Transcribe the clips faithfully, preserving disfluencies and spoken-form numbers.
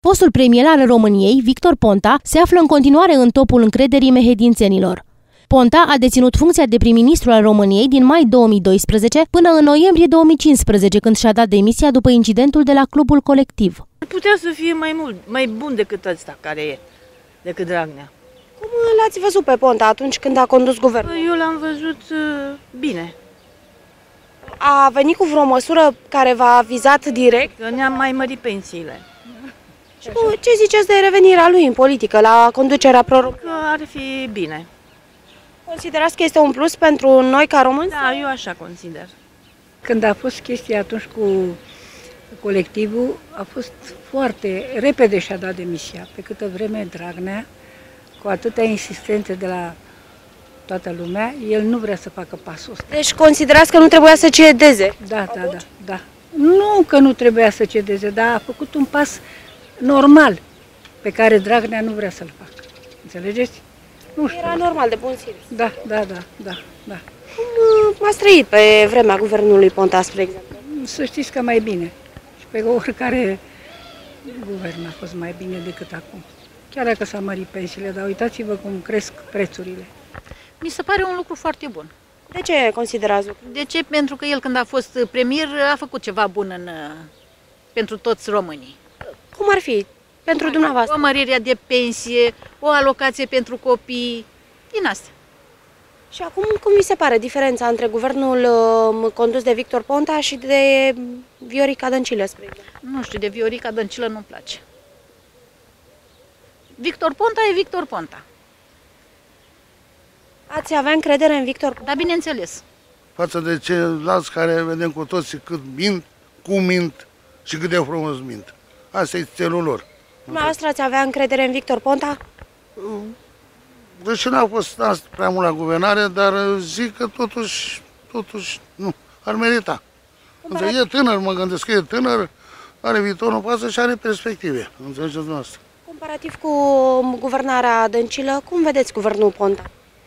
Fostul premier al României, Victor Ponta, se află în continuare în topul încrederii mehedințenilor. Ponta a deținut funcția de prim-ministru al României din mai două mii doisprezece până în noiembrie două mii cincisprezece, când și-a dat demisia după incidentul de la clubul colectiv. Putea să fie mai mult, mai bun decât ăsta care e, decât Dragnea. Cum l-ați văzut pe Ponta atunci când a condus guvernul? Eu l-am văzut uh, bine. A venit cu vreo măsură care v-a vizat direct? Că ne-am mai mărit pensiile. Și ce ziceți de revenirea lui în politică, la conducerea pro-română? Că ar fi bine. Considerați că este un plus pentru noi ca români? Da, eu așa consider. Când a fost chestia atunci cu colectivul, a fost foarte repede și-a dat demisia. Pe câtă vreme Dragnea, cu atâtea insistențe de la toată lumea, el nu vrea să facă pasul ăsta. Deci considerați că nu trebuia să cedeze? Da, da, da, da. Nu că nu trebuia să cedeze, dar a făcut un pas normal pe care Dragnea nu vrea să-l facă. Înțelegeți? Nu știu. Era normal, de bun simț. Da, da, da, da, da. Cum ați trăit pe vremea guvernului Ponta, spre exemplu? Să știți că mai bine. Și pe oricare guvern a fost mai bine decât acum. Chiar dacă s-a mărit pensiile, dar uitați-vă cum cresc prețurile. Mi se pare un lucru foarte bun. De ce considerați lucrul? De ce? Pentru că el, când a fost premier, a făcut ceva bun în, pentru toți românii. Cum ar fi pentru dumneavoastră? O mărire de pensie, o alocație pentru copii, din astea. Și acum, cum vi se pare diferența între guvernul uh, condus de Victor Ponta și de Viorica Dăncilă, spre exemplu? Nu știu, de Viorica Dăncilă nu-mi place. Victor Ponta e Victor Ponta. Ați avea încredere în Victor Ponta? Da, bineînțeles. Față de ceilalți care vedem cu toții cât mint, cum mint și cât de frumos mint. Asta e țelul lor. Dumneavoastră ați avea încredere în Victor Ponta? Deși n-a fost prea mult la guvernare, dar zic că totuși, totuși, nu, ar merita. Comparativ... E tânăr, mă gândesc că e tânăr, are viitorul în față și are perspective. Înțelegeți dumneavoastră. Comparativ cu guvernarea Dăncilă, cum vedeți guvernul Ponta?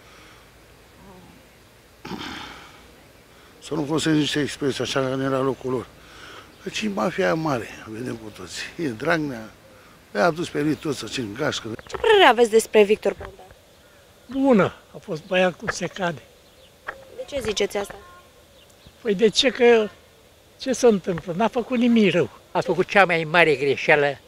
Să nu folosesc niște expresii așa că nu era locul lor. Căci e mafia mare, vedem cu toți. E Dragnea, le-a adus pe lui toți să țin gașcă. Ce părere aveți despre Victor Ponta? Bună, a fost băiat cum se cade. De ce ziceți asta? Păi de ce că, ce se întâmplă? N-a făcut nimic rău. A făcut cea mai mare greșeală.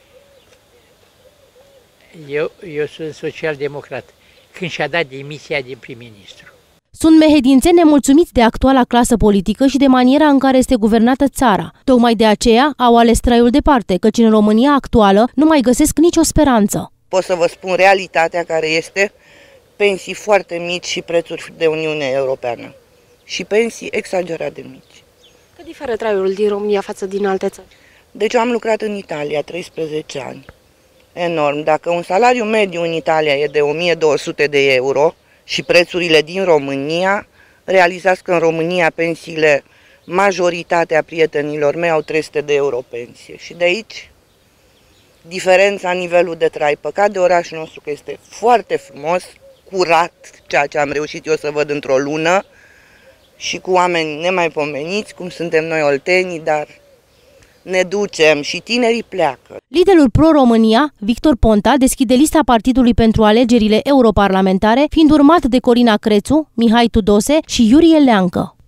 Eu, eu sunt social-democrat. Când și-a dat demisia din prim-ministru. Sunt mehedințeni nemulțumiți de actuala clasă politică și de maniera în care este guvernată țara. Tocmai de aceea au ales traiul departe, căci în România actuală nu mai găsesc nicio speranță. Pot să vă spun realitatea care este, pensii foarte mici și prețuri de Uniune Europeană. Și pensii exagerat de mici. Cât diferă traiul din România față din alte țări? Deci eu am lucrat în Italia treisprezece ani. Enorm. Dacă un salariu mediu în Italia e de o mie două sute de euro și prețurile din România, realizați că în România pensiile, majoritatea prietenilor mei au trei sute de euro pensie. Și de aici, diferența în nivelul de trai. Păcat de orașul nostru că este foarte frumos, curat, ceea ce am reușit eu să văd într-o lună, și cu oameni nemaipomeniți, cum suntem noi oltenii, dar ne ducem și tinerii pleacă. Liderul pro-România, Victor Ponta, deschide lista partidului pentru alegerile europarlamentare, fiind urmat de Corina Crețu, Mihai Tudose și Iurie Leancă.